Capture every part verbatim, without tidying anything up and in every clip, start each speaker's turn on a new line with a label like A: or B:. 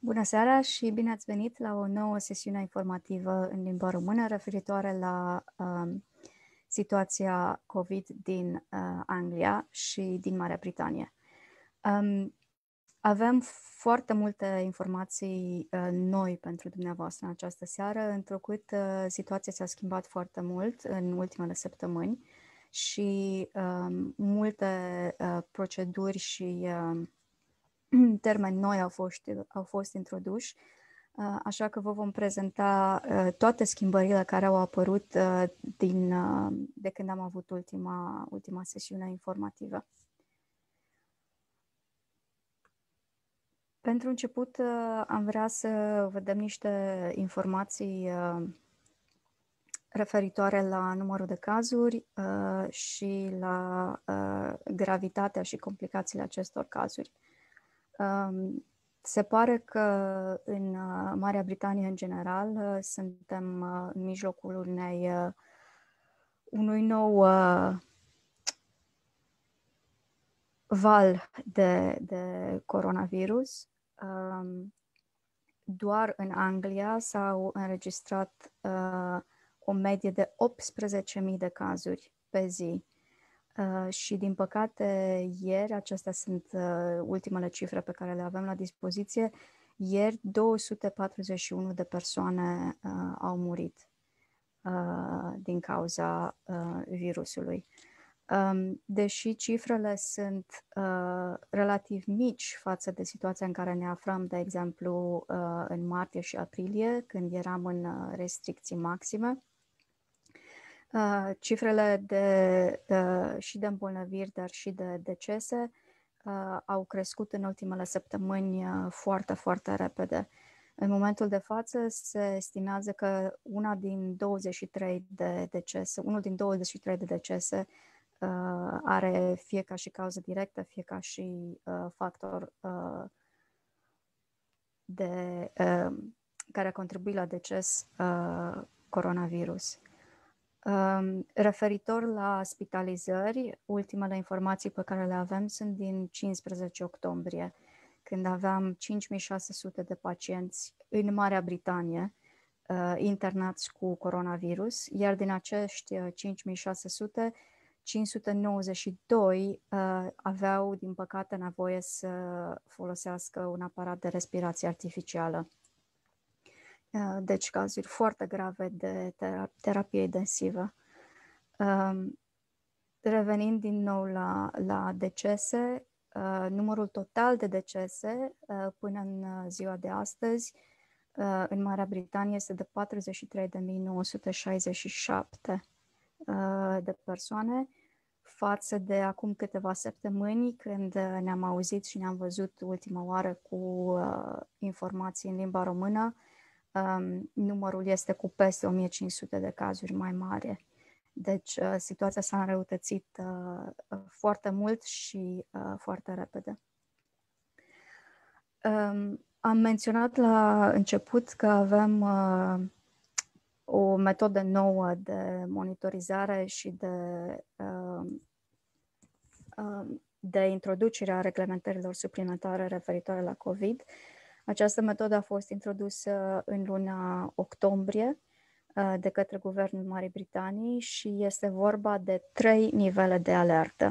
A: Bună seara și bine ați venit la o nouă sesiune informativă în limba română referitoare la um, situația COVID din uh, Anglia și din Marea Britanie. Um, avem foarte multe informații uh, noi pentru dumneavoastră în această seară, întrucât uh, situația s-a schimbat foarte mult în ultimele săptămâni și um, multe uh, proceduri și uh, termeni noi au fost, au fost introduși, așa că vă vom prezenta toate schimbările care au apărut din, de când am avut ultima, ultima sesiune informativă. Pentru început am vrea să vă dăm niște informații referitoare la numărul de cazuri și la gravitatea și complicațiile acestor cazuri. Se pare că în Marea Britanie, în general, suntem în mijlocul unei, unui nou val de, de coronavirus. Doar în Anglia s-au înregistrat o medie de optsprezece mii de cazuri pe zi. Uh, și din păcate ieri, acestea sunt uh, ultimele cifre pe care le avem la dispoziție, ieri două sute patruzeci și unu de persoane uh, au murit uh, din cauza uh, virusului. Um, deși cifrele sunt uh, relativ mici față de situația în care ne aflam, de exemplu, uh, în martie și aprilie, când eram în uh, restricții maxime, Uh, cifrele de, uh, și de îmbolnăviri, dar și de decese uh, au crescut în ultimele săptămâni uh, foarte, foarte repede. În momentul de față se estimează că una din douăzeci și trei de decese, unul din douăzeci și trei de decese uh, are fie ca și cauză directă, fie ca și uh, factor uh, de, uh, care a contribuit la deces uh, coronavirus. Um, referitor la spitalizări, ultimele informații pe care le avem sunt din cincisprezece octombrie, când aveam cinci mii șase sute de pacienți în Marea Britanie uh, internați cu coronavirus, iar din acești cinci mii șase sute, cinci sute nouăzeci și doi uh, aveau, din păcate, nevoie să folosească un aparat de respirație artificială. Deci cazuri foarte grave de terapie intensivă. Revenind din nou la, la decese, numărul total de decese până în ziua de astăzi în Marea Britanie este de patruzeci și trei de mii nouă sute șaizeci și șapte de persoane, față de acum câteva săptămâni, când ne-am auzit și ne-am văzut ultima oară cu informații în limba română. Um, numărul este cu peste o mie cinci sute de cazuri mai mare. Deci uh, situația s-a înrăutățit uh, foarte mult și uh, foarte repede. Um, am menționat la început că avem uh, o metodă nouă de monitorizare și de, uh, uh, de introducere a reglementărilor suplimentare referitoare la COVID. Această metodă a fost introdusă în luna octombrie de către Guvernul Marii Britanii și este vorba de trei nivele de alertă,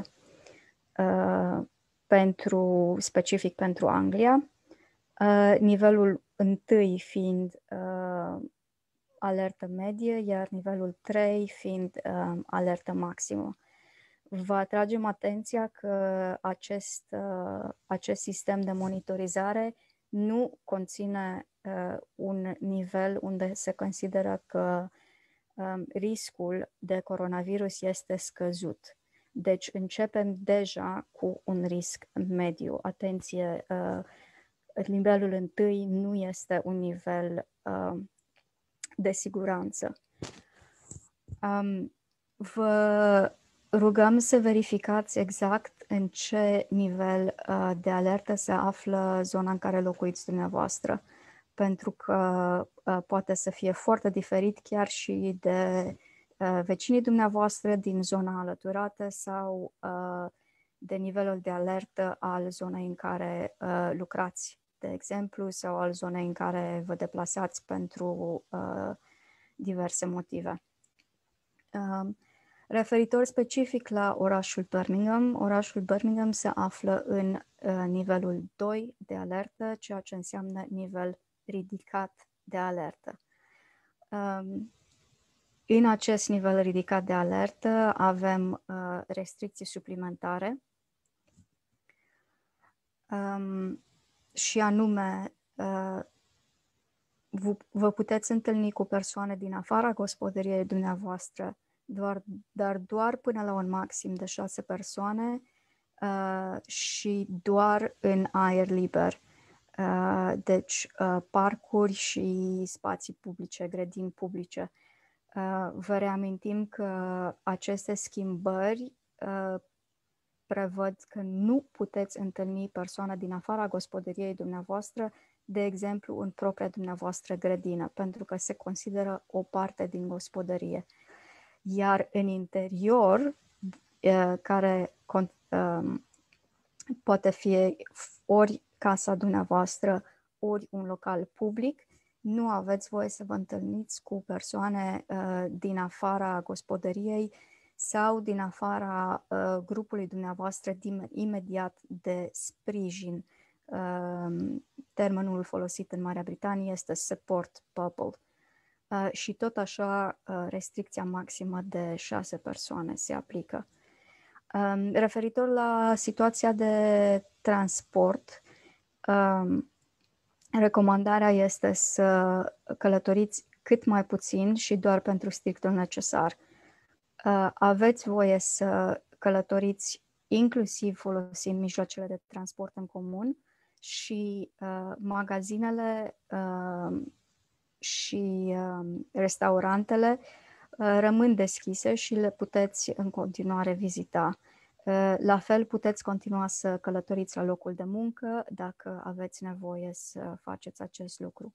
A: pentru, specific pentru Anglia. Nivelul întâi fiind alertă medie, iar nivelul trei fiind alertă maximă. Vă atragem atenția că acest, acest sistem de monitorizare nu conține uh, un nivel unde se consideră că um, riscul de coronavirus este scăzut. Deci începem deja cu un risc mediu. Atenție, uh, nivelul întâi nu este un nivel uh, de siguranță. Um, vă rugăm să verificați exact în ce nivel uh, de alertă se află zona în care locuiți dumneavoastră, pentru că uh, poate să fie foarte diferit chiar și de uh, vecinii dumneavoastră din zona alăturată sau uh, de nivelul de alertă al zonei în care uh, lucrați. de exemplu, sau al zonei în care vă deplasați pentru uh, diverse motive. Uh, referitor specific la orașul Birmingham, orașul Birmingham se află în uh, nivelul doi de alertă, ceea ce înseamnă nivel ridicat de alertă. Um, în acest nivel ridicat de alertă avem uh, restricții suplimentare um, și anume uh, vă puteți întâlni cu persoane din afara gospodăriei dumneavoastră, doar, dar doar până la un maxim de șase persoane uh, și doar în aer liber. Uh, deci uh, parcuri și spații publice, grădini publice. Uh, vă reamintim că aceste schimbări uh, prevăd că nu puteți întâlni persoane din afara gospodăriei dumneavoastră, de exemplu în propria dumneavoastră grădină, pentru că se consideră o parte din gospodărie. Iar în interior, uh, care uh, poate fi ori casa dumneavoastră, ori un local public, nu aveți voie să vă întâlniți cu persoane uh, din afara gospodăriei sau din afara uh, grupului dumneavoastră din, imediat de sprijin. Uh, termenul folosit în Marea Britanie este support bubble. Uh, și tot așa, uh, restricția maximă de șase persoane se aplică. Um, referitor la situația de transport, um, recomandarea este să călătoriți cât mai puțin și doar pentru strictul necesar. Uh, aveți voie să călătoriți inclusiv folosind mijloacele de transport în comun și uh, magazinele uh, și uh, restaurantele uh, rămân deschise și le puteți în continuare vizita. Uh, la fel puteți continua să călătoriți la locul de muncă dacă aveți nevoie să faceți acest lucru.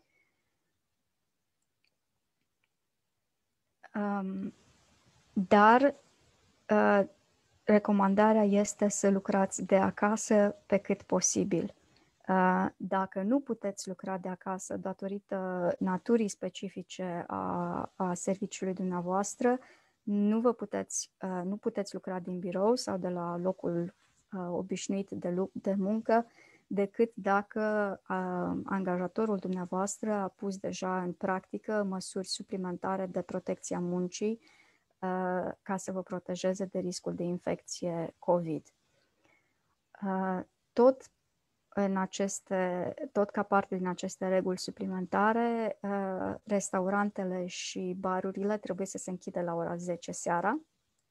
A: Um, dar uh, recomandarea este să lucrați de acasă pe cât posibil. Uh, dacă nu puteți lucra de acasă datorită naturii specifice a, a serviciului dumneavoastră, nu vă puteți, uh, nu puteți lucra din birou sau de la locul uh, obișnuit de, lu- de muncă, decât dacă uh, angajatorul dumneavoastră a pus deja în practică măsuri suplimentare de protecție a muncii uh, ca să vă protejeze de riscul de infecție COVID. Uh, tot în aceste, tot ca parte din aceste reguli suplimentare, uh, restaurantele și barurile trebuie să se închidă la ora zece seara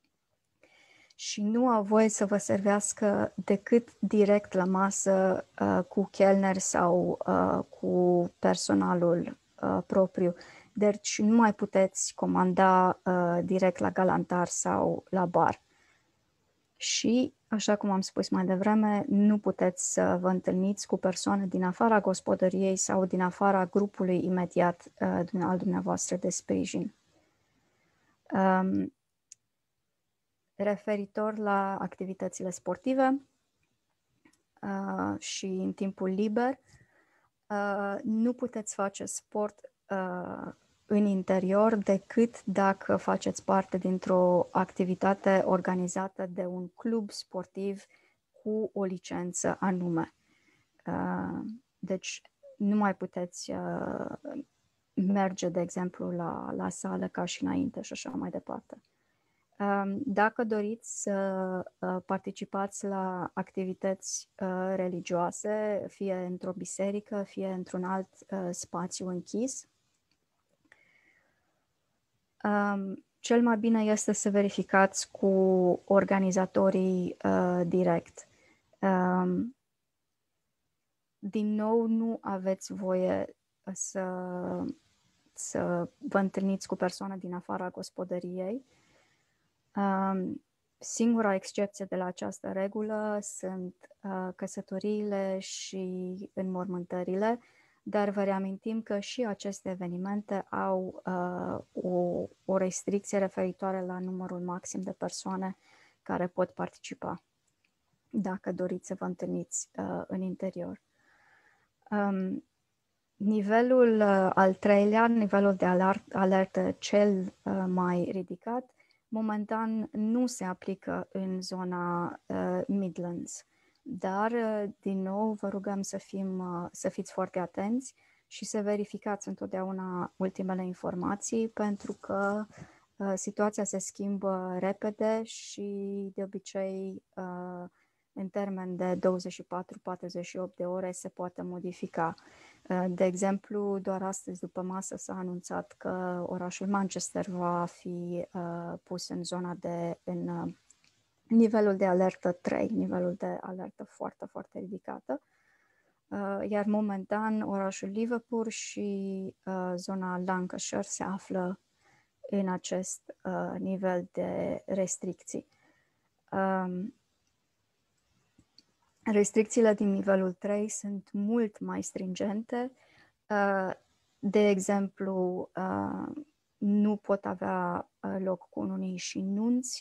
A: și nu au voie să vă servească decât direct la masă uh, cu chelneri sau uh, cu personalul uh, propriu. Deci nu mai puteți comanda uh, direct la galantar sau la bar. Și, așa cum am spus mai devreme, nu puteți să vă întâlniți cu persoane din afara gospodăriei sau din afara grupului imediat uh, al dumneavoastră de sprijin. Um, referitor la activitățile sportive uh, și în timpul liber, uh, nu puteți face sport uh, în interior decât dacă faceți parte dintr-o activitate organizată de un club sportiv cu o licență anume. Uh, deci nu mai puteți uh, merge, de exemplu, la, la sală ca și înainte și așa mai departe. Um, dacă doriți să uh, participați la activități uh, religioase, fie într-o biserică, fie într-un alt uh, spațiu închis, Um, cel mai bine este să verificați cu organizatorii uh, direct. Um, din nou, nu aveți voie să, să vă întâlniți cu persoane din afara gospodăriei. Um, singura excepție de la această regulă sunt uh, căsătoriile și înmormântările, dar vă reamintim că și aceste evenimente au uh, o, o restricție referitoare la numărul maxim de persoane care pot participa, dacă doriți să vă întâlniți uh, în interior. Um, nivelul uh, al treilea, nivelul de alert, alertă cel uh, mai ridicat, momentan nu se aplică în zona uh, Midlands, dar uh, din nou vă rugăm să, fim, uh, să fiți foarte atenți și să verificați întotdeauna ultimele informații, pentru că uh, situația se schimbă repede și de obicei uh, în termen de douăzeci și patru patruzeci și opt de ore se poate modifica. De exemplu, doar astăzi după masă s-a anunțat că orașul Manchester va fi uh, pus în zona de, în uh, nivelul de alertă trei, nivelul de alertă foarte, foarte ridicată. Uh, iar momentan orașul Liverpool și uh, zona Lancashire se află în acest uh, nivel de restricții. Um, Restricțiile din nivelul trei sunt mult mai stringente. De exemplu, nu pot avea loc cununii și nunți.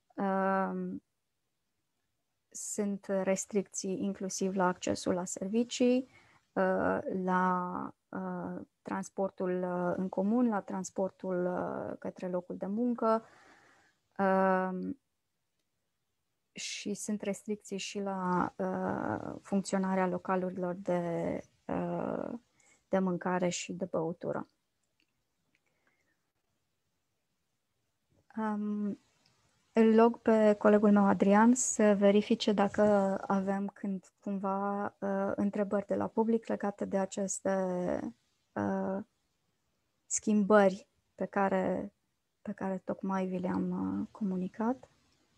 A: Sunt restricții inclusiv la accesul la servicii, la transportul în comun, la transportul către locul de muncă. Și sunt restricții și la uh, funcționarea localurilor de, uh, de mâncare și de băutură. Um, îl rog pe colegul meu Adrian să verifice dacă avem când, cumva uh, întrebări de la public legate de aceste uh, schimbări pe care, pe care tocmai vi le-am uh, comunicat.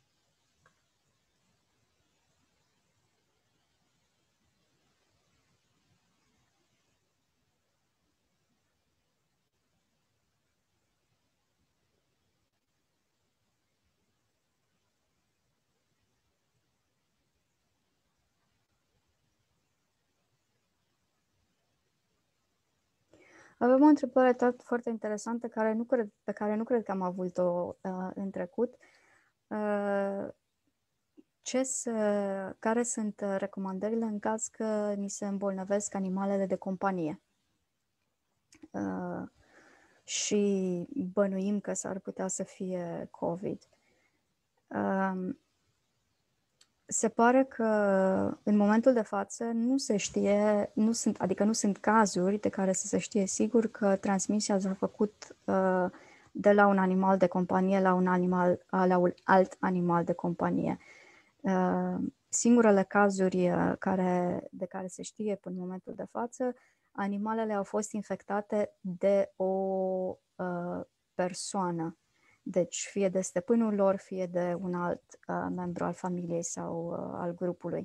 A: Avem o întrebare tot foarte interesantă care nu cred, pe care nu cred că am avut-o uh, în trecut. Uh, ce să, care sunt recomandările în caz că ni se îmbolnăvesc animalele de companie? Uh, și bănuim că s-ar putea să fie COVID. Uh, Se pare că în momentul de față nu se știe, nu sunt, adică nu sunt cazuri de care să se știe sigur că transmisia s-a făcut uh, de la un animal de companie la un, animal, la un alt animal de companie. Uh, singurele cazuri care, de care se știe până în momentul de față, animalele au fost infectate de o uh, persoană. Deci fie de stăpânul lor, fie de un alt uh, membru al familiei sau uh, al grupului.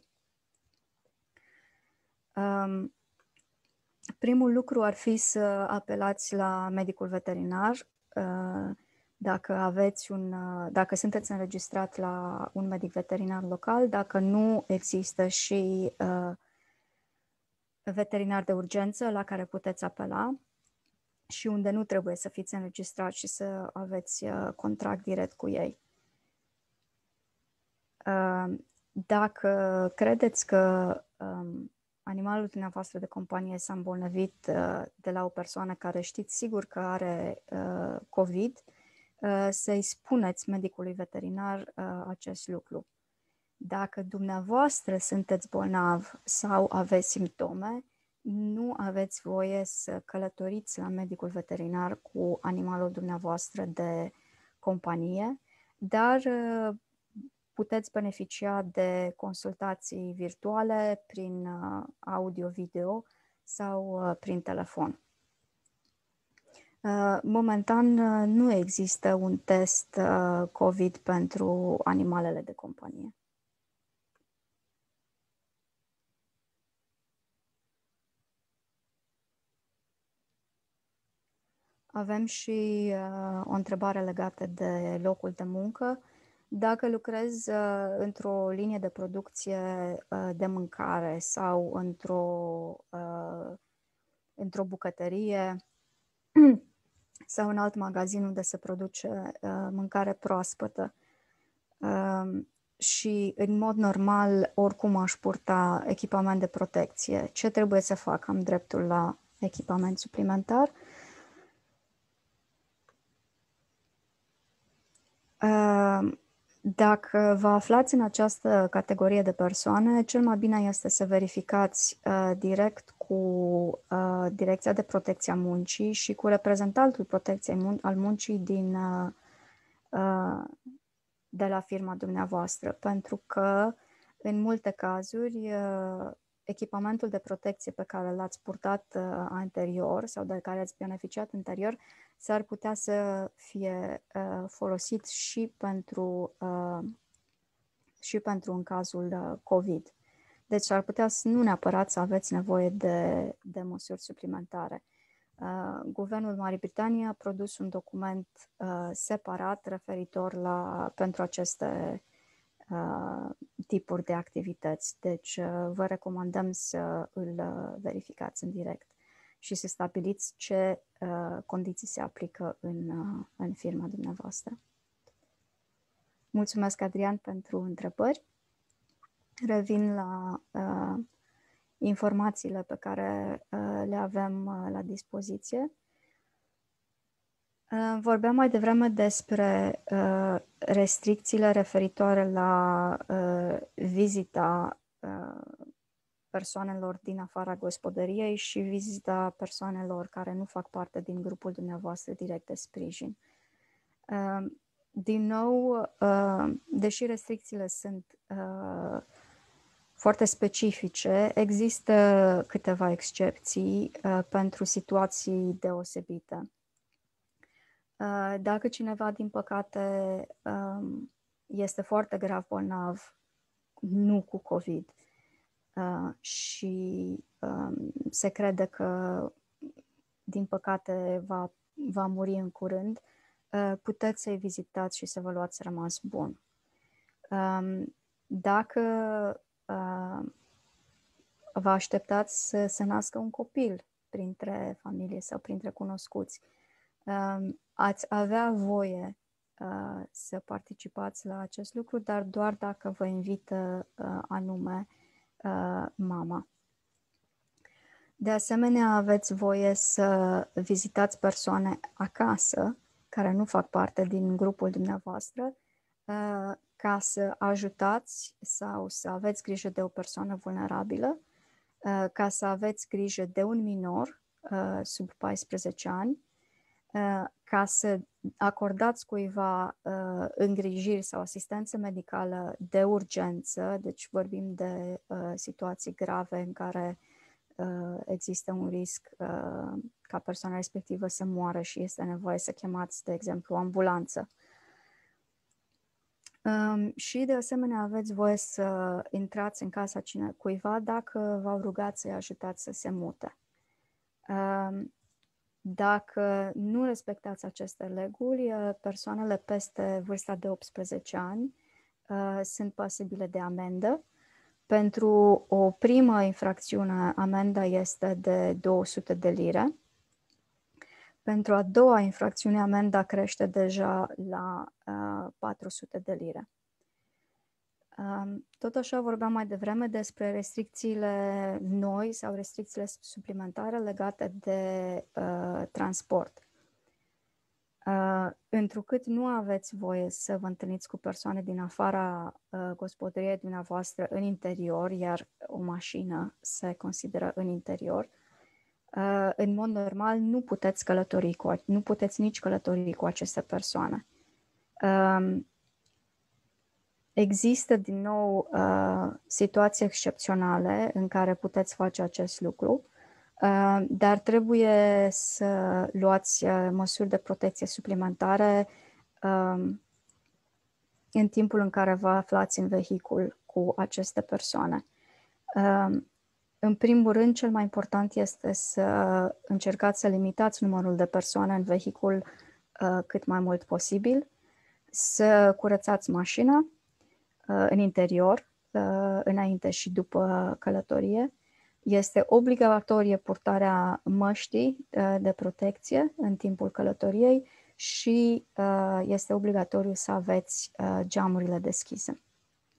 A: Um, primul lucru ar fi să apelați la medicul veterinar uh, dacă aveți un, uh, dacă sunteți înregistrat la un medic veterinar local, dacă nu există și uh, veterinar de urgență la care puteți apela și unde nu trebuie să fiți înregistrați și să aveți uh, contract direct cu ei. Uh, dacă credeți că um, animalul dumneavoastră de companie s-a îmbolnăvit uh, de la o persoană care știți sigur că are uh, COVID, uh, să-i spuneți medicului veterinar uh, acest lucru. Dacă dumneavoastră sunteți bolnav sau aveți simptome, nu aveți voie să călătoriți la medicul veterinar cu animalul dumneavoastră de companie, dar puteți beneficia de consultații virtuale prin audio-video sau prin telefon. Momentan nu există un test COVID pentru animalele de companie. Avem și uh, o întrebare legată de locul de muncă. Dacă lucrezi uh, într-o linie de producție uh, de mâncare sau într-o, uh, într-o bucătărie sau în alt magazin unde se produce uh, mâncare proaspătă, uh, și în mod normal oricum aș purta echipament de protecție. Ce trebuie să fac? Am dreptul la echipament suplimentar. Dacă vă aflați în această categorie de persoane, cel mai bine este să verificați uh, direct cu uh, Direcția de Protecție a Muncii și cu reprezentantul protecției mun- al muncii din, uh, uh, de la firma dumneavoastră, pentru că în multe cazuri uh, echipamentul de protecție pe care l-ați purtat uh, anterior sau de care ați beneficiat anterior s-ar putea să fie uh, folosit și pentru, uh, și pentru în cazul uh, COVID. Deci ar putea să nu neapărat să aveți nevoie de, de măsuri suplimentare. Uh, Guvernul Marii Britanii a produs un document uh, separat referitor la, pentru aceste uh, tipuri de activități. Deci uh, vă recomandăm să îl uh, verificați în direct și să stabiliți ce uh, condiții se aplică în, uh, în firma dumneavoastră. Mulțumesc, Adrian, pentru întrebări. Revin la uh, informațiile pe care uh, le avem uh, la dispoziție. Uh, vorbeam mai devreme despre uh, restricțiile referitoare la uh, vizita uh, persoanelor din afara gospodăriei și vizita persoanelor care nu fac parte din grupul dumneavoastră direct de sprijin. Uh, din nou, uh, deși restricțiile sunt uh, foarte specifice, există câteva excepții uh, pentru situații deosebite. Uh, dacă cineva, din păcate, um, este foarte grav bolnav, nu cu COVID, uh, și um, se crede că, din păcate, va, va muri în curând, uh, puteți să-i vizitați și să vă luați rămas bun. Um, dacă uh, vă așteptați să se nască un copil printre familie sau printre cunoscuți, um, ați avea voie uh, să participați la acest lucru, dar doar dacă vă invită uh, anume uh, mama. De asemenea, aveți voie să vizitați persoane acasă care nu fac parte din grupul dumneavoastră, uh, ca să ajutați sau să aveți grijă de o persoană vulnerabilă, uh, ca să aveți grijă de un minor uh, sub paisprezece ani, uh, ca să acordați cuiva uh, îngrijiri sau asistență medicală de urgență, deci vorbim de uh, situații grave în care uh, există un risc uh, ca persoana respectivă să moară și este nevoie să chemați, de exemplu, o ambulanță. Um, și de asemenea aveți voie să intrați în casa cine, cuiva dacă v-au rugat să-i ajutați să se mute. Um, dacă nu respectați aceste reguli, persoanele peste vârsta de optsprezece ani uh, sunt pasibile de amendă. Pentru o primă infracțiune, amenda este de două sute de lire. Pentru a doua infracțiune, amenda crește deja la uh, patru sute de lire. Um, tot așa vorbeam mai devreme despre restricțiile noi sau restricțiile suplimentare legate de uh, transport. Uh, întrucât nu aveți voie să vă întâlniți cu persoane din afara uh, gospodăriei dumneavoastră în interior, iar o mașină se consideră în interior, uh, în mod normal nu puteți călători cu, nu puteți nici călători cu aceste persoane. Uh, există din nou uh, situații excepționale în care puteți face acest lucru. Uh, dar trebuie să luați uh, măsuri de protecție suplimentare uh, în timpul în care vă aflați în vehicul cu aceste persoane. Uh, în primul rând, cel mai important este să încercați să limitați numărul de persoane în vehicul uh, cât mai mult posibil, să curățați mașina uh, în interior, uh, înainte și după călătorie. Este obligatorie purtarea măștii de protecție în timpul călătoriei și este obligatoriu să aveți geamurile deschise.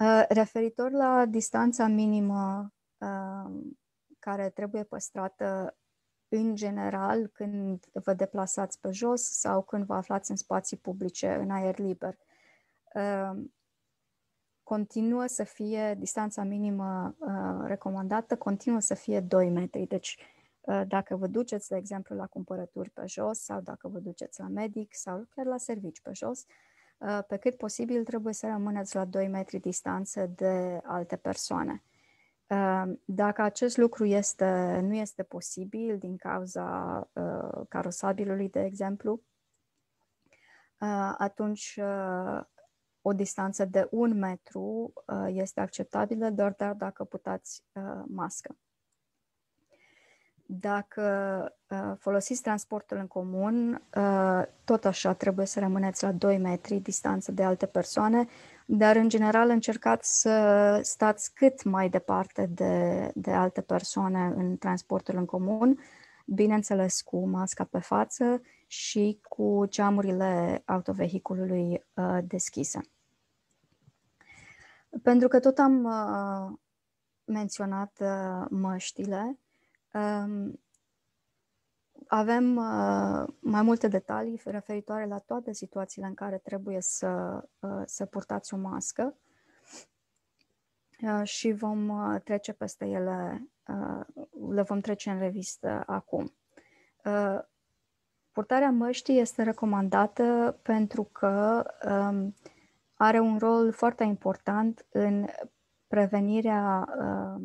A: Uh, referitor la distanța minimă uh, care trebuie păstrată în general când vă deplasați pe jos sau când vă aflați în spații publice, în aer liber, uh, continuă să fie, distanța minimă uh, recomandată continuă să fie doi metri. Deci uh, dacă vă duceți, de exemplu, la cumpărături pe jos sau dacă vă duceți la medic sau chiar la servici pe jos, uh, pe cât posibil trebuie să rămâneți la doi metri distanță de alte persoane. Uh, dacă acest lucru este, nu este posibil din cauza uh, carosabilului, de exemplu, uh, atunci uh, o distanță de un metru uh, este acceptabilă, doar dar dacă purtați uh, mască. Dacă uh, folosiți transportul în comun, uh, tot așa trebuie să rămâneți la doi metri distanță de alte persoane, dar în general încercați să stați cât mai departe de, de alte persoane în transportul în comun, bineînțeles cu masca pe față și cu geamurile autovehiculului uh, deschise. Pentru că tot am uh, menționat uh, măștile, um, avem uh, mai multe detalii referitoare la toate situațiile în care trebuie să, uh, să purtați o mască uh, și vom uh, trece peste ele, uh, le vom trece în revistă acum. Uh, purtarea măștii este recomandată pentru că um, are un rol foarte important în prevenirea uh,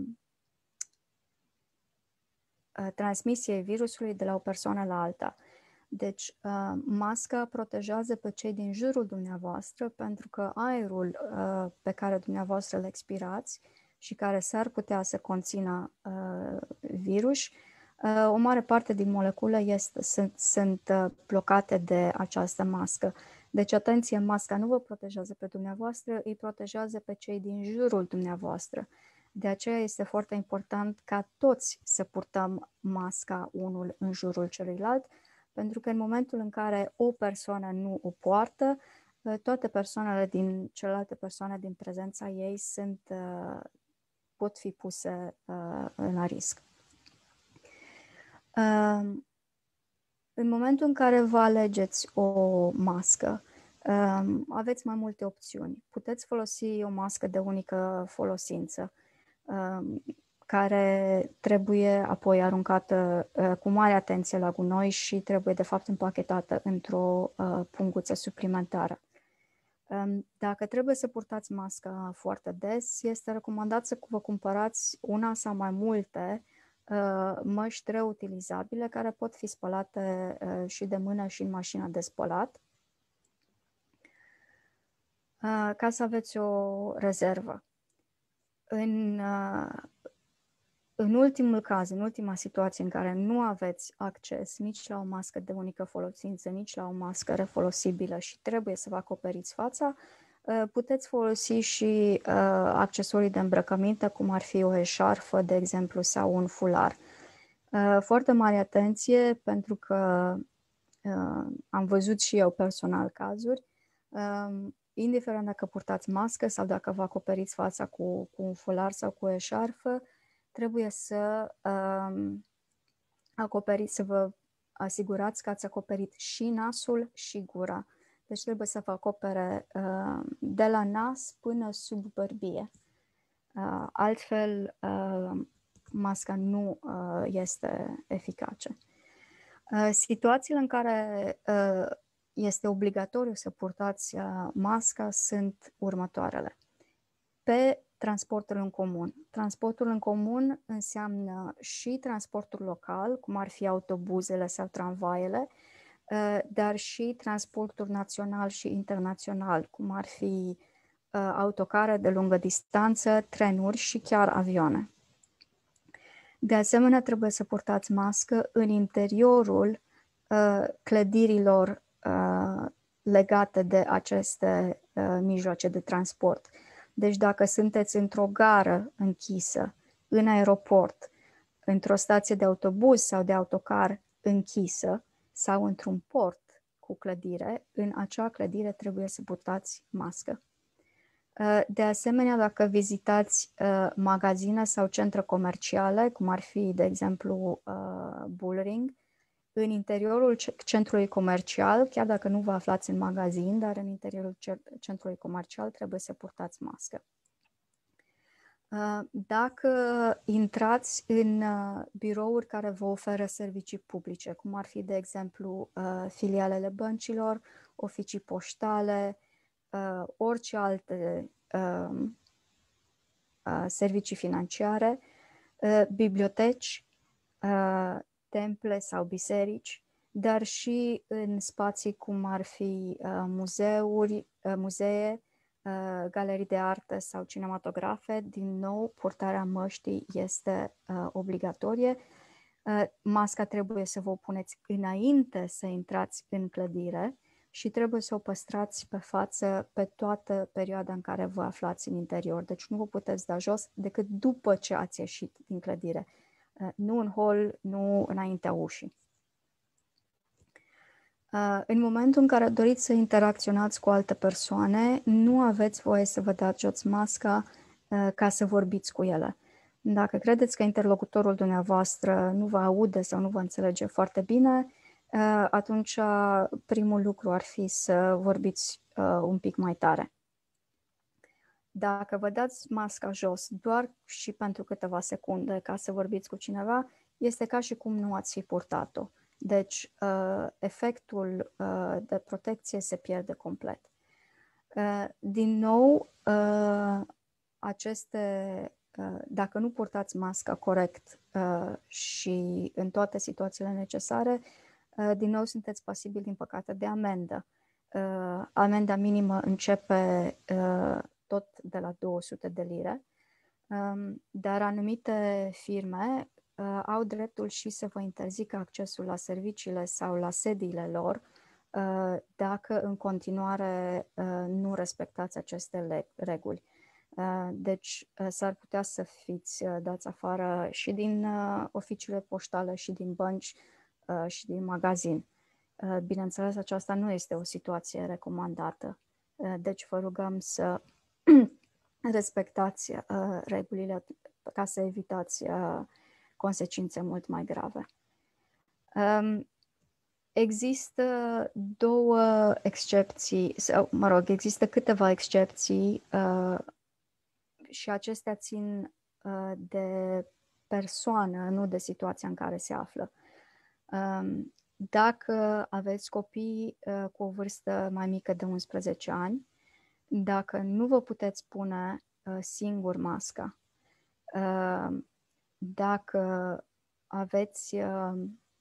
A: transmisiei virusului de la o persoană la alta. Deci, uh, masca protejează pe cei din jurul dumneavoastră pentru că aerul uh, pe care dumneavoastră îl expirați și care s-ar putea să conțină uh, virus, uh, o mare parte din molecule este, sunt, sunt uh, blocate de această mască. Deci, atenție, masca nu vă protejează pe dumneavoastră, îi protejează pe cei din jurul dumneavoastră. De aceea este foarte important ca toți să purtăm masca unul în jurul celuilalt, pentru că în momentul în care o persoană nu o poartă, toate persoanele din celelalte persoane din prezența ei sunt, pot fi puse la risc. În momentul în care vă alegeți o mască, aveți mai multe opțiuni. Puteți folosi o mască de unică folosință, care trebuie apoi aruncată uh, cu mare atenție la gunoi și trebuie de fapt împachetată într-o uh, punguță suplimentară. Um, dacă trebuie să purtați masca foarte des, este recomandat să vă cumpărați una sau mai multe uh, măști reutilizabile care pot fi spălate uh, și de mână și în mașina de spălat, uh, ca să aveți o rezervă. În uh, În ultimul caz, în ultima situație în care nu aveți acces nici la o mască de unică folosință, nici la o mască refolosibilă și trebuie să vă acoperiți fața, puteți folosi și accesorii de îmbrăcăminte, cum ar fi o eșarfă, de exemplu, sau un fular. Foarte mare atenție, pentru că am văzut și eu personal cazuri, indiferent dacă purtați mască sau dacă vă acoperiți fața cu, cu un fular sau cu o eșarfă, trebuie să um, acoperiți, să vă asigurați că ați acoperit și nasul și gura. Deci trebuie să vă acopere uh, de la nas până sub bărbie. Uh, altfel, uh, masca nu uh, este eficace. Uh, situațiile în care uh, este obligatoriu să purtați uh, masca sunt următoarele. Pe transportul în comun. Transportul în comun înseamnă și transportul local, cum ar fi autobuzele sau tramvaiele, dar și transportul național și internațional, cum ar fi autocare de lungă distanță, trenuri și chiar avioane. De asemenea, trebuie să purtați mască în interiorul clădirilor legate de aceste mijloace de transport. Deci dacă sunteți într-o gară închisă, în aeroport, într-o stație de autobuz sau de autocar închisă sau într-un port cu clădire, în acea clădire trebuie să purtați mască. De asemenea, dacă vizitați magazine sau centre comerciale, cum ar fi, de exemplu, Bullring, în interiorul centrului comercial, chiar dacă nu vă aflați în magazin, dar în interiorul centrului comercial trebuie să purtați mască. Dacă intrați în birouri care vă oferă servicii publice, cum ar fi, de exemplu, filialele băncilor, oficii poștale, orice alte servicii financiare, biblioteci, temple sau biserici, dar și în spații cum ar fi muzeuri, muzee, galerii de artă sau cinematografe. Din nou, purtarea măștii este obligatorie. Masca trebuie să vă o puneți înainte să intrați în clădire și trebuie să o păstrați pe față pe toată perioada în care vă aflați în interior. Deci nu vă puteți da jos decât după ce ați ieșit din clădire. Nu în hol, nu înaintea ușii. În momentul în care doriți să interacționați cu alte persoane, nu aveți voie să vă dați jos masca ca să vorbiți cu ele. Dacă credeți că interlocutorul dumneavoastră nu vă aude sau nu vă înțelege foarte bine, atunci primul lucru ar fi să vorbiți un pic mai tare. Dacă vă dați masca jos doar și pentru câteva secunde ca să vorbiți cu cineva, este ca și cum nu ați fi purtat-o. Deci, uh, efectul uh, de protecție se pierde complet. Uh, din nou, uh, aceste, uh, dacă nu purtați masca corect uh, și în toate situațiile necesare, uh, din nou sunteți pasibili, din păcate, de amendă. Uh, amenda minimă începe uh, tot de la două sute de lire, um, dar anumite firme Uh, au dreptul și să vă interzică accesul la serviciile sau la sediile lor uh, dacă în continuare uh, nu respectați aceste reguli. Uh, deci uh, s-ar putea să fiți uh, dați afară și din uh, oficiile poștale și din bănci uh, și din magazin. Uh, bineînțeles, aceasta nu este o situație recomandată. Uh, deci vă rugăm să respectați uh, regulile ca să evitați uh, consecințe mult mai grave. Um, există două excepții, sau, mă rog, există câteva excepții uh, și acestea țin uh, de persoană, nu de situația în care se află. Um, dacă aveți copii uh, cu o vârstă mai mică de unsprezece ani, dacă nu vă puteți pune uh, singur masca, uh, dacă aveți uh,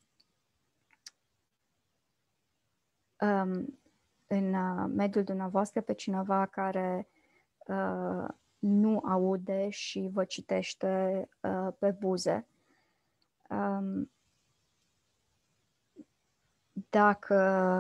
A: um, în uh, mediul dumneavoastră pe cineva care uh, nu aude și vă citește uh, pe buze, um, dacă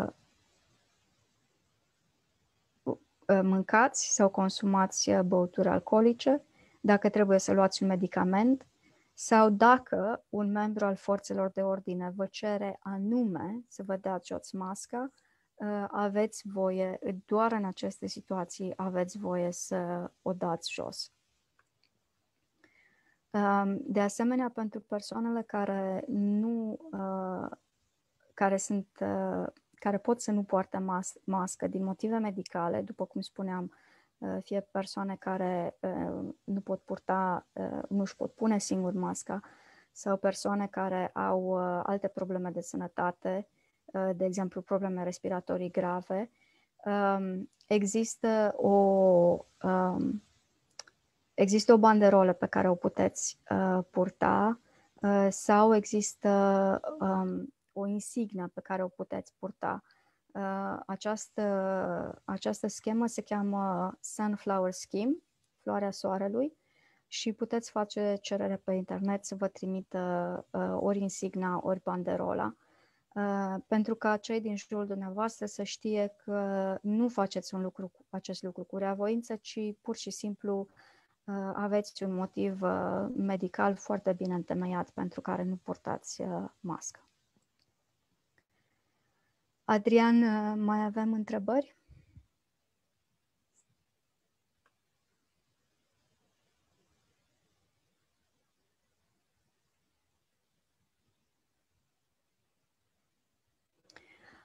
A: uh, mâncați sau consumați băuturi alcoolice, dacă trebuie să luați un medicament, sau dacă un membru al forțelor de ordine vă cere anume să vă dați jos masca, aveți voie, doar în aceste situații aveți voie să o dați jos. De asemenea, pentru persoanele care nu, care sunt, care pot să nu poarte mas- mască din motive medicale, după cum spuneam, fie persoane care uh, nu pot purta, uh, nu își pot pune singur masca, sau persoane care au uh, alte probleme de sănătate, uh, de exemplu probleme respiratorii grave. Um, există o um, există o banderolă pe care o puteți uh, purta uh, sau există um, o insignă pe care o puteți purta. Uh, această, această schemă se cheamă Sunflower Scheme, floarea soarelui, și puteți face cerere pe internet să vă trimită uh, ori insigna, ori banderola, uh, pentru ca cei din jurul dumneavoastră să știe că nu faceți un lucru, acest lucru cu reavoință, ci pur și simplu uh, aveți un motiv uh, medical foarte bine întemeiat pentru care nu purtați uh, mască. Adrian, mai avem întrebări?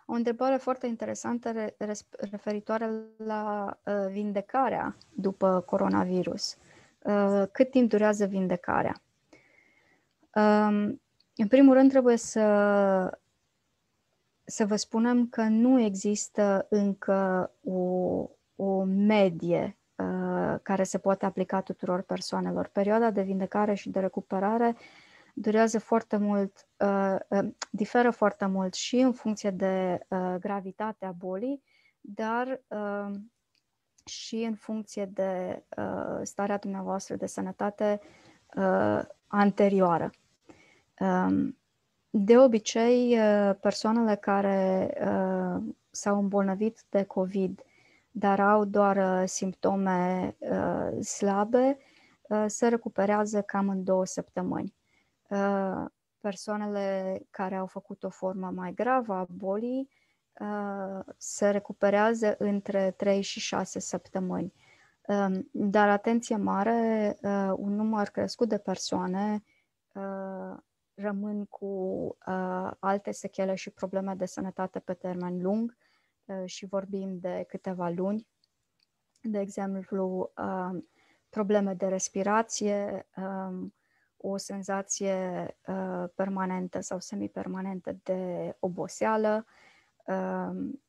A: O întrebare foarte interesantă re- referitoare la uh, vindecarea după coronavirus. Uh, cât timp durează vindecarea? Um, în primul rând trebuie să, să vă spunem că nu există încă o, o medie uh, care se poate aplica tuturor persoanelor. Perioada de vindecare și de recuperare durează foarte mult, uh, uh, diferă foarte mult și în funcție de uh, gravitatea bolii, dar uh, și în funcție de uh, starea dumneavoastră de sănătate uh, anterioară. Um, de obicei, uh, persoanele care uh, s-au îmbolnăvit de COVID, dar au doar uh, simptome uh, slabe, uh, se recuperează cam în două săptămâni. Uh, persoanele care au făcut o formă mai gravă a bolii uh, se recuperează între trei și șase săptămâni. Um, dar atenție mare, uh, un număr crescut de persoane uh, rămân cu uh, alte sechele și probleme de sănătate pe termen lung uh, și vorbim de câteva luni. De exemplu, uh, probleme de respirație, um, o senzație uh, permanentă sau semipermanentă de oboseală, um,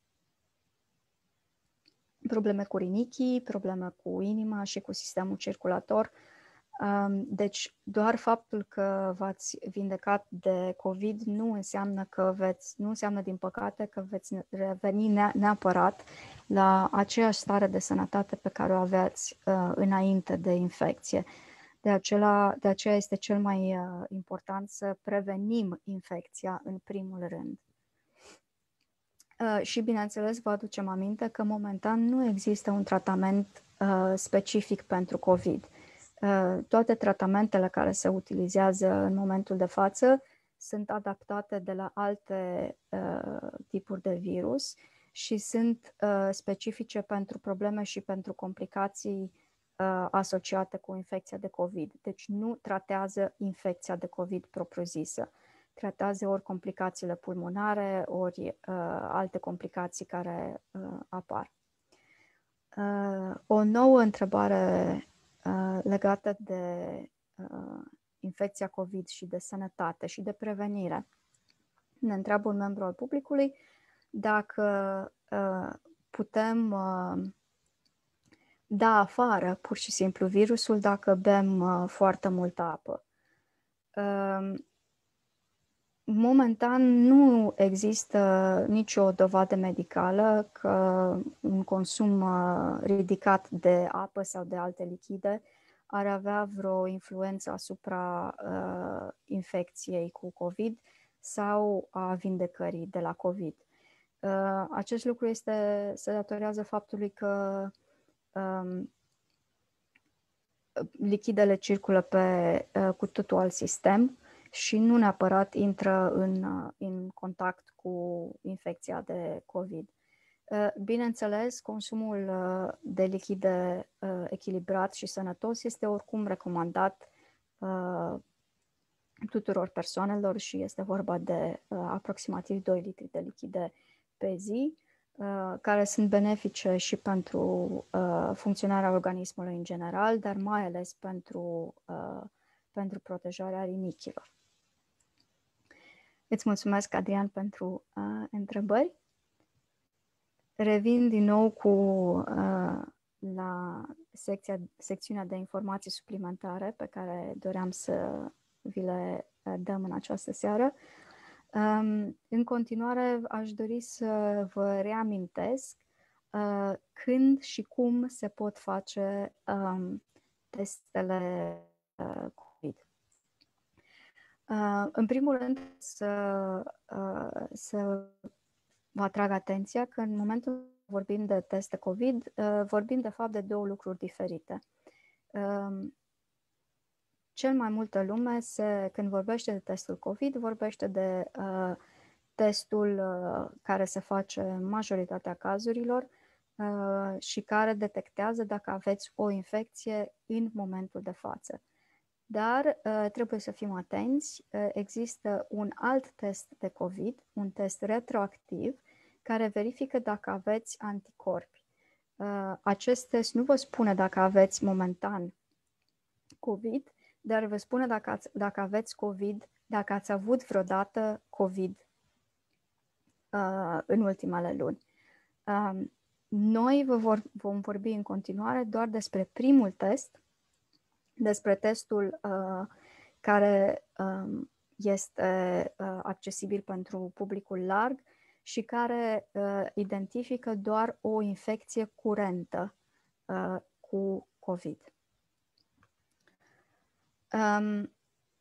A: probleme cu rinichii, probleme cu inima și cu sistemul circulator. Um, deci, doar faptul că v-ați vindecat de COVID nu înseamnă că veți, nu înseamnă din păcate că veți reveni neapărat la aceeași stare de sănătate pe care o aveați uh, înainte de infecție. De, acela, de aceea este cel mai uh, important să prevenim infecția în primul rând. Uh, și, bineînțeles, vă aducem aminte că momentan nu există un tratament uh, specific pentru COVID. Uh, toate tratamentele care se utilizează în momentul de față sunt adaptate de la alte uh, tipuri de virus și sunt uh, specifice pentru probleme și pentru complicații uh, asociate cu infecția de COVID. Deci nu tratează infecția de COVID propriu-zisă. Tratează ori complicațiile pulmonare, ori uh, alte complicații care uh, apar. Uh, o nouă întrebare uh, legată de uh, infecția COVID și de sănătate și de prevenire. Ne întreabă un membru al publicului dacă uh, putem uh, da afară pur și simplu virusul dacă bem uh, foarte multă apă. Uh, Momentan nu există nicio dovadă medicală că un consum ridicat de apă sau de alte lichide ar avea vreo influență asupra uh, infecției cu COVID sau a vindecării de la COVID. Uh, acest lucru este, se datorează faptului că um, lichidele circulă pe uh, cu totul alt sistem și nu neapărat intră în, în contact cu infecția de COVID. Bineînțeles, consumul de lichide echilibrat și sănătos este oricum recomandat tuturor persoanelor și este vorba de aproximativ doi litri de lichide pe zi, care sunt benefice și pentru funcționarea organismului în general, dar mai ales pentru, pentru protejarea rinichilor. Îți mulțumesc, Adrian, pentru uh, întrebări. Revin din nou cu uh, la secția, secțiunea de informații suplimentare pe care doream să vi le uh, dăm în această seară. Um, în continuare, aș dori să vă reamintesc uh, când și cum se pot face um, testele uh, COVID. Uh, în primul rând, să, uh, să vă atrag atenția că în momentul în care vorbim de teste COVID, uh, vorbim de fapt de două lucruri diferite. Uh, cel mai multă lume, se, când vorbește de testul COVID, vorbește de uh, testul uh, care se face în majoritatea cazurilor uh, și care detectează dacă aveți o infecție în momentul de față. Dar uh, trebuie să fim atenți, uh, există un alt test de COVID, un test retroactiv, care verifică dacă aveți anticorpi. Acest test nu vă spune dacă aveți momentan COVID, dar vă spune dacă, ați, dacă aveți COVID, dacă ați avut vreodată COVID uh, în ultimele luni. Uh, noi vă vor, vom vorbi în continuare doar despre primul test, despre testul uh, care um, este uh, accesibil pentru publicul larg și care uh, identifică doar o infecție curentă uh, cu COVID. Um,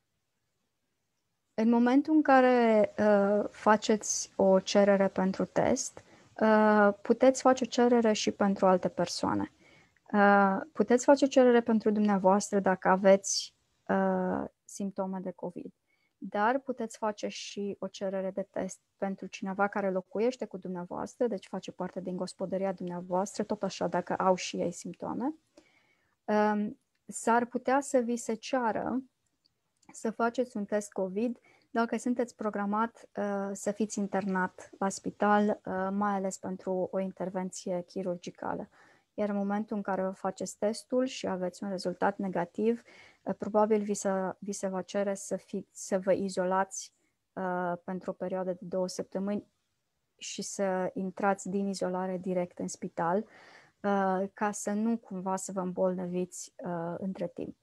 A: în momentul în care uh, faceți o cerere pentru test, uh, puteți face cerere și pentru alte persoane. Uh, puteți face cerere pentru dumneavoastră dacă aveți uh, simptome de COVID, dar puteți face și o cerere de test pentru cineva care locuiește cu dumneavoastră, deci face parte din gospodăria dumneavoastră, tot așa dacă au și ei simptome. Um, s-ar putea să vi se ceară să faceți un test COVID dacă sunteți programat uh, să fiți internat la spital, uh, mai ales pentru o intervenție chirurgicală. Iar în momentul în care vă faceți testul și aveți un rezultat negativ, uh, probabil vi se, vi se va cere să, fiți, să vă izolați uh, pentru o perioadă de două săptămâni și să intrați din izolare direct în spital, uh, ca să nu cumva să vă îmbolnăviți uh, între timp.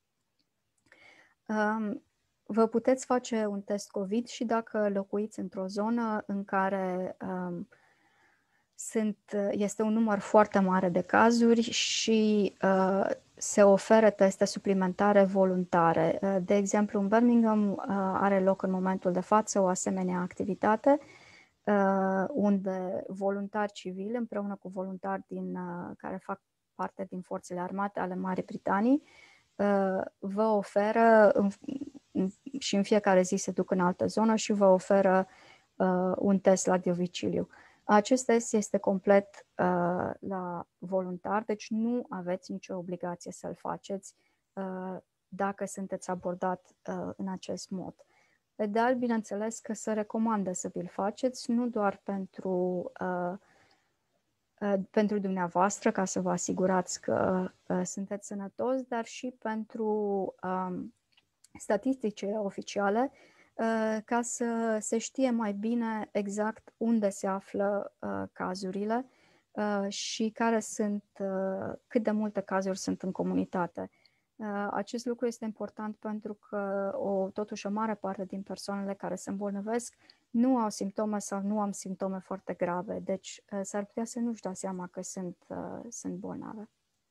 A: Um, Vă puteți face un test COVID și dacă locuiți într-o zonă în care um, sunt, este un număr foarte mare de cazuri și uh, se oferă teste suplimentare voluntare. Uh, de exemplu, în Birmingham uh, are loc în momentul de față o asemenea activitate uh, unde voluntari civili împreună cu voluntari din, uh, care fac parte din forțele armate ale Marii Britanii uh, vă oferă în, și în fiecare zi se duc în altă zonă și vă oferă uh, un test la domiciliu. Acest test este complet uh, la voluntar, deci nu aveți nicio obligație să-l faceți uh, dacă sunteți abordat uh, în acest mod. Dar, bineînțeles că se recomandă să vi-l faceți, nu doar pentru, uh, uh, pentru dumneavoastră, ca să vă asigurați că uh, sunteți sănătoși, dar și pentru um, statisticile oficiale, ca să se știe mai bine exact unde se află uh, cazurile uh, și care sunt, uh, cât de multe cazuri sunt în comunitate. Uh, acest lucru este important pentru că o, totuși o mare parte din persoanele care se îmbolnăvesc nu au simptome sau nu au simptome foarte grave, deci uh, s-ar putea să nu-și dea seama că sunt, uh, sunt bolnave.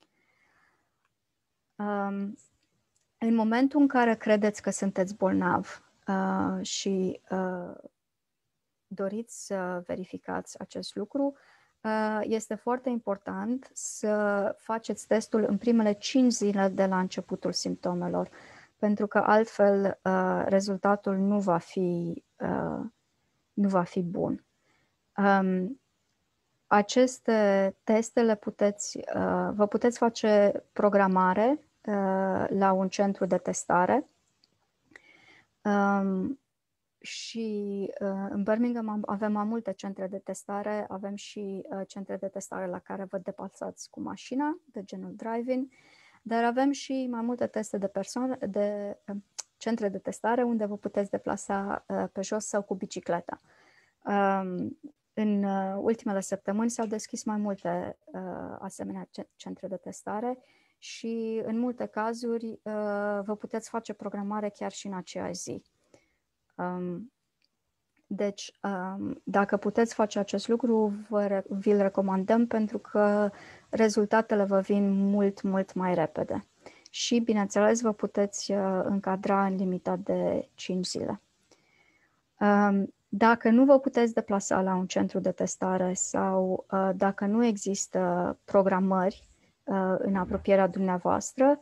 A: Um, în momentul în care credeți că sunteți bolnav, Uh, și uh, doriți să verificați acest lucru, uh, este foarte important să faceți testul în primele cinci zile de la începutul simptomelor, pentru că altfel uh, rezultatul nu va fi, uh, nu va fi bun. Um, aceste teste le puteți, uh, vă puteți face programare uh, la un centru de testare. Um, și uh, în Birmingham avem mai multe centre de testare, avem și uh, centre de testare la care vă deplasați cu mașina, de genul drive-in, dar avem și mai multe teste de persoane, de uh, centre de testare unde vă puteți deplasa uh, pe jos sau cu bicicleta. Um, în uh, ultimele săptămâni s-au deschis mai multe uh, asemenea centre de testare și în multe cazuri uh, vă puteți face programare chiar și în aceeași zi. Um, deci, um, dacă puteți face acest lucru, vă, vi-l recomandăm pentru că rezultatele vă vin mult, mult mai repede. Și, bineînțeles, vă puteți uh, încadra în limita de cinci zile. Um, dacă nu vă puteți deplasa la un centru de testare sau uh, dacă nu există programări în apropierea dumneavoastră,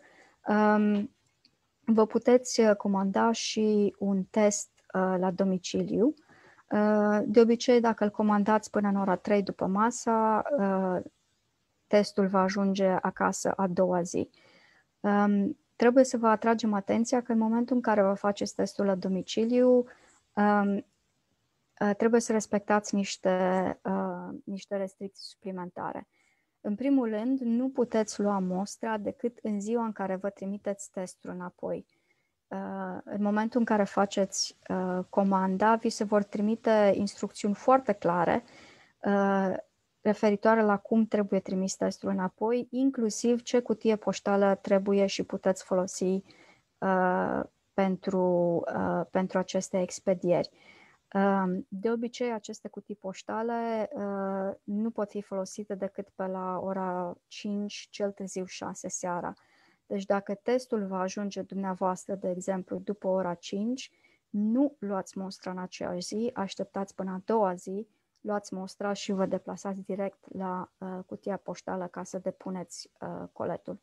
A: vă puteți comanda și un test la domiciliu. De obicei, dacă îl comandați până în ora trei după masa, testul va ajunge acasă a doua zi. Trebuie să vă atragem atenția că în momentul în care vă faceți testul la domiciliu, uh, trebuie să respectați niște, uh, niște restricții suplimentare. În primul rând, nu puteți lua amostra decât în ziua în care vă trimiteți testul înapoi. Uh, în momentul în care faceți uh, comanda, vi se vor trimite instrucțiuni foarte clare uh, referitoare la cum trebuie trimis testul înapoi, inclusiv ce cutie poștală trebuie și puteți folosi uh, pentru, uh, pentru aceste expedieri. Uh, de obicei, aceste cutii poștale uh, nu pot fi folosite decât pe la ora cinci, cel târziu șase seara. Deci dacă testul va ajunge dumneavoastră, de exemplu, după ora cinci, nu luați mostra în aceeași zi, așteptați până a doua zi, luați mostra și vă deplasați direct la uh, cutia poștală ca să depuneți uh, coletul.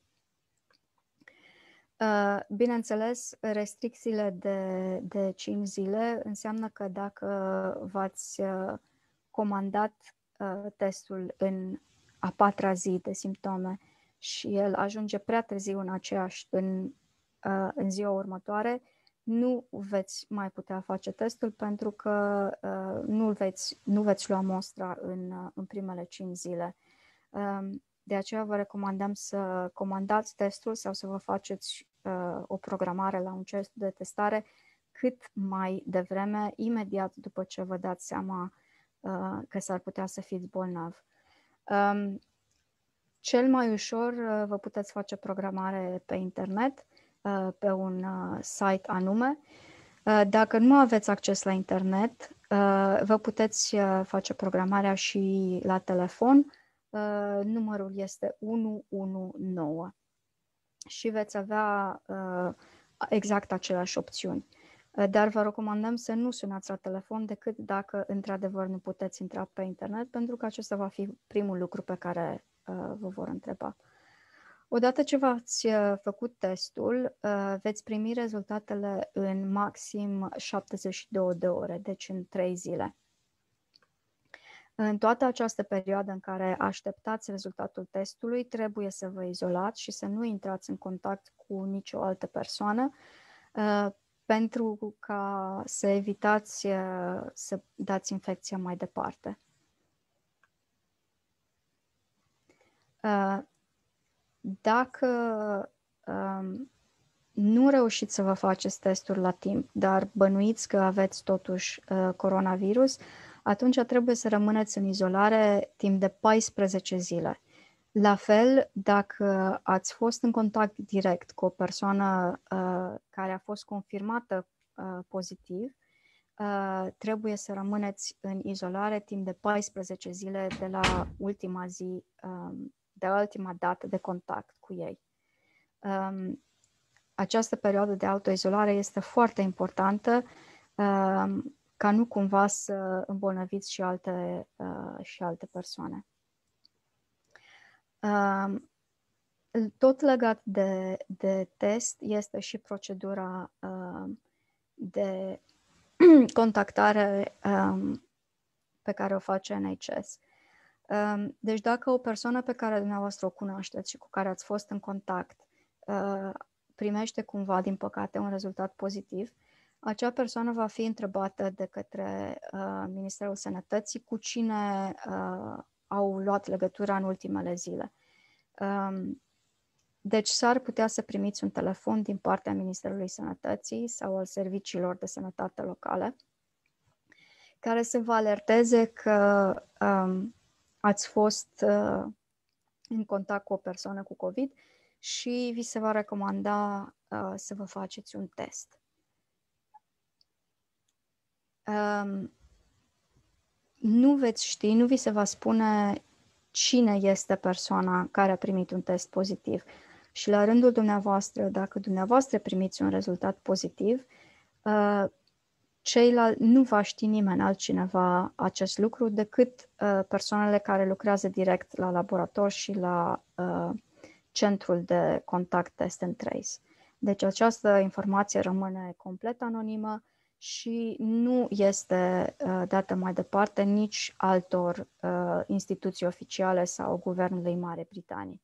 A: Uh, bineînțeles, restricțiile de, de cinci zile înseamnă că dacă v-ați uh, comandat uh, testul în a patra zi de simptome și el ajunge prea târziu în aceeași, în, uh, în ziua următoare, nu veți mai putea face testul pentru că uh, nu, veți, nu veți lua mostra în, uh, în primele cinci zile. Uh, de aceea vă recomandăm să comandați testul sau să vă faceți uh, o programare la un centru de testare cât mai devreme, imediat după ce vă dați seama uh, că s-ar putea să fiți bolnav. Um, cel mai ușor uh, vă puteți face programare pe internet, uh, pe un uh, site anume. Uh, dacă nu aveți acces la internet, uh, vă puteți uh, face programarea și la telefon. Uh, numărul este unu unu nouă și veți avea uh, exact aceleași opțiuni. Uh, dar vă recomandăm să nu sunați la telefon decât dacă într-adevăr nu puteți intra pe internet, pentru că acesta va fi primul lucru pe care uh, vă vor întreba. Odată ce v-ați uh, făcut testul, uh, veți primi rezultatele în maxim șaptezeci și două de ore, deci în trei zile. În toată această perioadă în care așteptați rezultatul testului, trebuie să vă izolați și să nu intrați în contact cu nicio altă persoană, uh, pentru ca să evitați uh, să dați infecția mai departe. Uh, dacă um, nu reușiți să vă faceți testul la timp, dar bănuiți că aveți totuși uh, coronavirus, atunci trebuie să rămâneți în izolare timp de paisprezece zile. La fel, dacă ați fost în contact direct cu o persoană uh, care a fost confirmată uh, pozitiv, uh, trebuie să rămâneți în izolare timp de paisprezece zile de la ultima zi, um, de la ultima dată de contact cu ei. Um, această perioadă de autoizolare este foarte importantă um, ca nu cumva să îmbolnăviți și alte, uh, și alte persoane. Um, tot legat de, de test este și procedura uh, de contactare um, pe care o face N H S. Um, deci dacă o persoană pe care dumneavoastră o cunoașteți și cu care ați fost în contact uh, primește cumva, din păcate, un rezultat pozitiv, acea persoană va fi întrebată de către uh, Ministerul Sănătății cu cine uh, au luat legătura în ultimele zile. Um, deci s-ar putea să primiți un telefon din partea Ministerului Sănătății sau al serviciilor de sănătate locale, care să vă alerteze că um, ați fost uh, în contact cu o persoană cu COVID și vi se va recomanda uh, să vă faceți un test. Um, nu veți ști, nu vi se va spune cine este persoana care a primit un test pozitiv. Și la rândul dumneavoastră, dacă dumneavoastră primiți un rezultat pozitiv, uh, ceilalți nu va ști nimeni altcineva acest lucru decât uh, persoanele care lucrează direct la laborator și la uh, centrul de contact test and trace. Deci această informație rămâne complet anonimă și nu este uh, dată mai departe nici altor uh, instituții oficiale sau Guvernului Marii Britanii.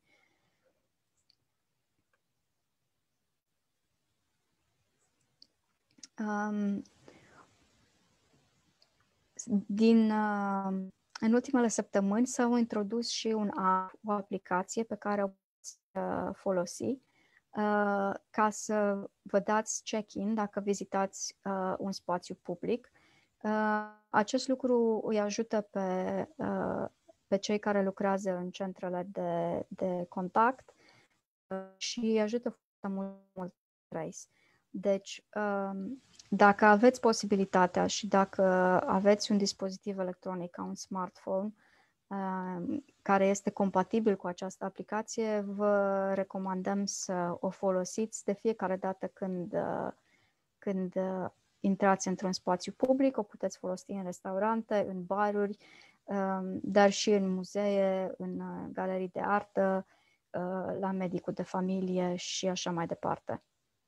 A: Um, din, uh, în ultimele săptămâni s-au introdus și un app, o aplicație pe care o puteți uh, folosi uh, ca să vă dați check-in dacă vizitați uh, un spațiu public. Uh, acest lucru îi ajută pe, uh, pe cei care lucrează în centrele de, de contact uh, și îi ajută foarte mult, mult trace. Deci, um, dacă aveți posibilitatea și dacă aveți un dispozitiv electronic ca un smartphone um, care este compatibil cu această aplicație, vă recomandăm să o folosiți de fiecare dată când, uh, când uh, intrați într-un spațiu public. O puteți folosi în restaurante, în baruri, um, dar și în muzee, în uh, galerii de artă, uh, la medicul de familie și așa mai departe.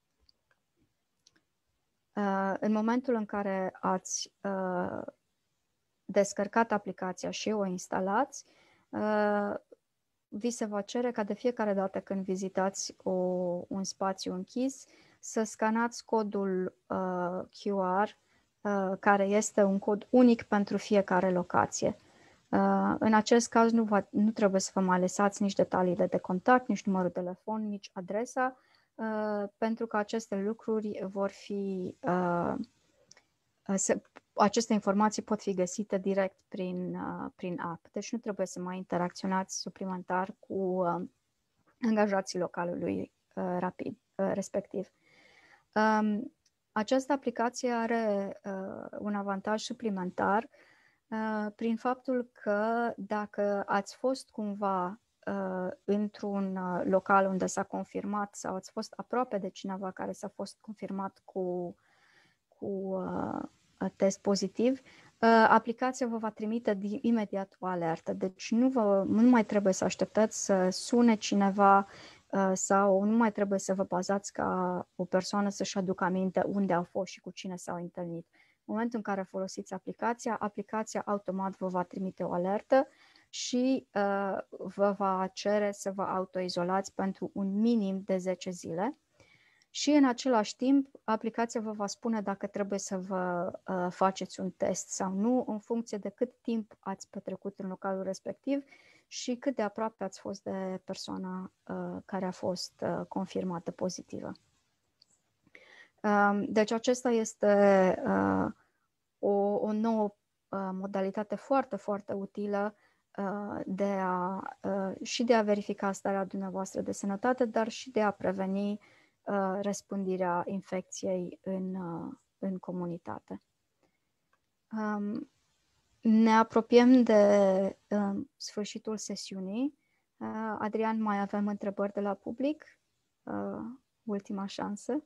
A: Uh, în momentul în care ați uh, descărcat aplicația și o instalați, uh, vi se va cere ca de fiecare dată când vizitați o, un spațiu închis să scanați codul uh, Q R, uh, care este un cod unic pentru fiecare locație. Uh, în acest caz nu, va, nu trebuie să vă mai lăsați nici detaliile de contact, nici numărul de telefon, nici adresa, Uh, pentru că aceste lucruri vor fi, uh, se, aceste informații pot fi găsite direct prin, uh, prin app. Deci nu trebuie să mai interacționați suplimentar cu uh, angajații localului uh, rapid, uh, respectiv. Um, această aplicație are uh, un avantaj suplimentar uh, prin faptul că dacă ați fost cumva Uh, într-un uh, local unde s-a confirmat sau ați fost aproape de cineva care s-a fost confirmat cu, cu uh, test pozitiv, uh, aplicația vă va trimite di- imediat o alertă. Deci nu, vă, nu mai trebuie să așteptați să sune cineva uh, sau nu mai trebuie să vă bazați ca o persoană să-și aducă aminte unde au fost și cu cine s-au întâlnit. În momentul în care folosiți aplicația, aplicația automat vă va trimite o alertă și uh, vă va cere să vă autoizolați pentru un minim de zece zile și în același timp aplicația vă va spune dacă trebuie să vă uh, faceți un test sau nu în funcție de cât timp ați petrecut în localul respectiv și cât de aproape ați fost de persoana uh, care a fost uh, confirmată pozitivă. Uh, deci acesta este uh, o, o nouă uh, modalitate foarte, foarte utilă de a, și de a verifica starea dumneavoastră de sănătate, dar și de a preveni răspândirea infecției în, în comunitate. Ne apropiem de sfârșitul sesiunii. Adrian, mai avem întrebări de la public? Ultima șansă.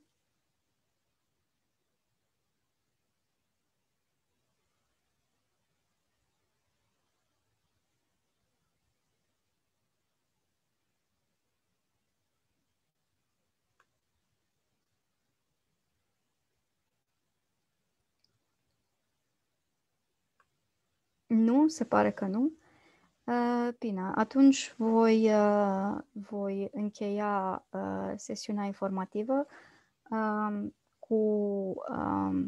A: Nu, se pare că nu. Uh, bine, atunci voi, uh, voi încheia uh, sesiunea informativă uh, cu, uh,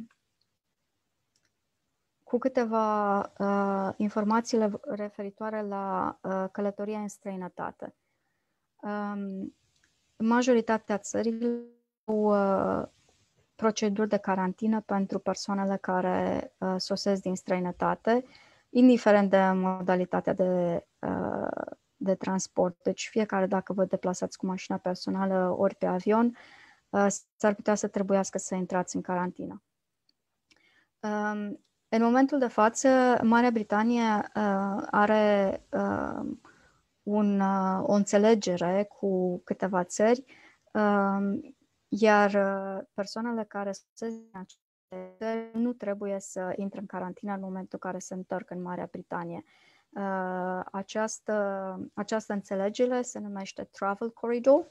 A: cu câteva uh, informații referitoare la uh, călătoria în străinătate. Um, majoritatea țărilor au uh, proceduri de carantină pentru persoanele care uh, sosesc din străinătate, indiferent de modalitatea de, uh, de transport. Deci fiecare, dacă vă deplasați cu mașina personală ori pe avion, uh, s-ar putea să trebuiască să intrați în carantină. Um, în momentul de față, Marea Britanie uh, are uh, un, uh, o înțelegere cu câteva țări, uh, iar persoanele care sosesc din aceste țări nu trebuie să intre în carantină în momentul în care se întorc în Marea Britanie. Uh, această, această înțelegere se numește Travel Corridor.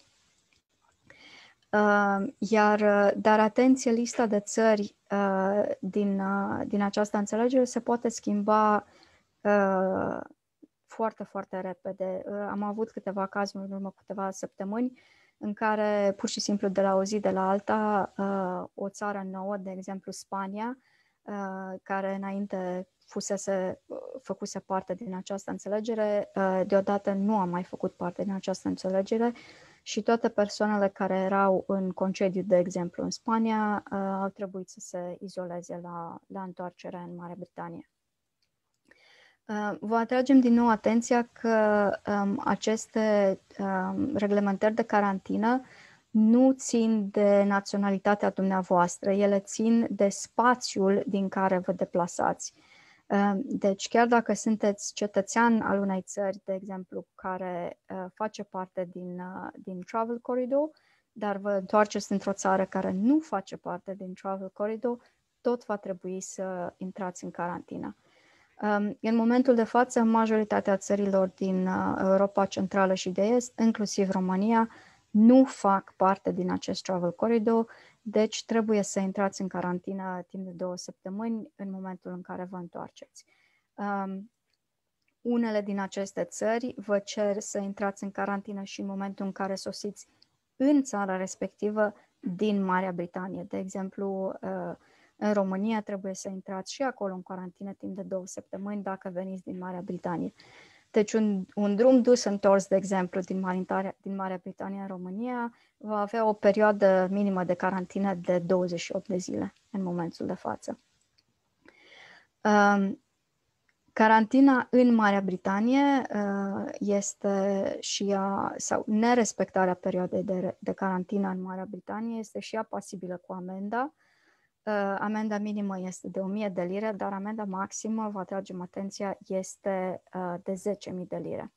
A: Uh, iar, dar atenție, lista de țări uh, din, uh, din această înțelegere se poate schimba uh, foarte, foarte repede. Uh, am avut câteva cazuri în urmă câteva săptămâni în care pur și simplu de la o zi de la alta uh, o țară nouă, de exemplu Spania, care înainte fusese, făcuse parte din această înțelegere, deodată nu a mai făcut parte din această înțelegere și toate persoanele care erau în concediu, de exemplu, în Spania, au trebuit să se izoleze la, la întoarcerea în Marea Britanie. Vă atragem din nou atenția că um, aceste um, reglementări de carantină nu țin de naționalitatea dumneavoastră, ele țin de spațiul din care vă deplasați. Um, deci chiar dacă sunteți cetățean al unei țări, de exemplu, care uh, face parte din, uh, din Travel Corridor, dar vă întoarceți într-o țară care nu face parte din Travel Corridor, tot va trebui să intrați în carantină. În momentul de față, majoritatea țărilor din Europa Centrală și de Est, inclusiv România, nu fac parte din acest travel corridor, deci trebuie să intrați în carantină timp de două săptămâni în momentul în care vă întoarceți. Um, unele din aceste țări vă cer să intrați în carantină și în momentul în care sosiți în țara respectivă din Marea Britanie. De exemplu, uh, în România trebuie să intrați și acolo în carantină timp de două săptămâni dacă veniți din Marea Britanie. Deci un, un drum dus întors, de exemplu, din Marea, din Marea Britanie în România va avea o perioadă minimă de carantină de douăzeci și opt de zile în momentul de față. Um, carantina în Marea Britanie uh, este și ea, sau nerespectarea perioadei de, de carantină în Marea Britanie este și ea pasibilă cu amenda. Uh, amenda minimă este de o mie de lire, dar amenda maximă, vă atragem atenția, este uh, de zece mii de lire.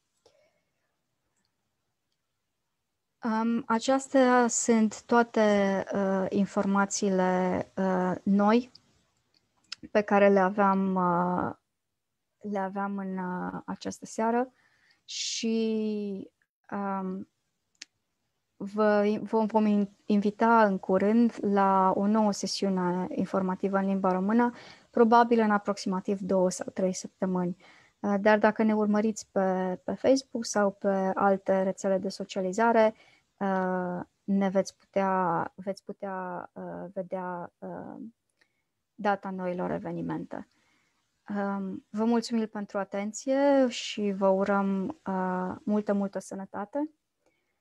A: Um, acestea sunt toate uh, informațiile uh, noi pe care le aveam, uh, le aveam în uh, această seară și um, vă vom, vom invita în curând la o nouă sesiune informativă în limba română, probabil în aproximativ două sau trei săptămâni. Dar dacă ne urmăriți pe, pe Facebook sau pe alte rețele de socializare, ne veți putea, veți putea vedea data noilor evenimente. Vă mulțumim pentru atenție și vă urăm multă, multă sănătate.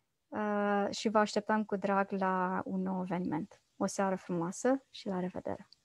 A: Uh, și vă așteptăm cu drag la un nou eveniment. O seară frumoasă și la revedere!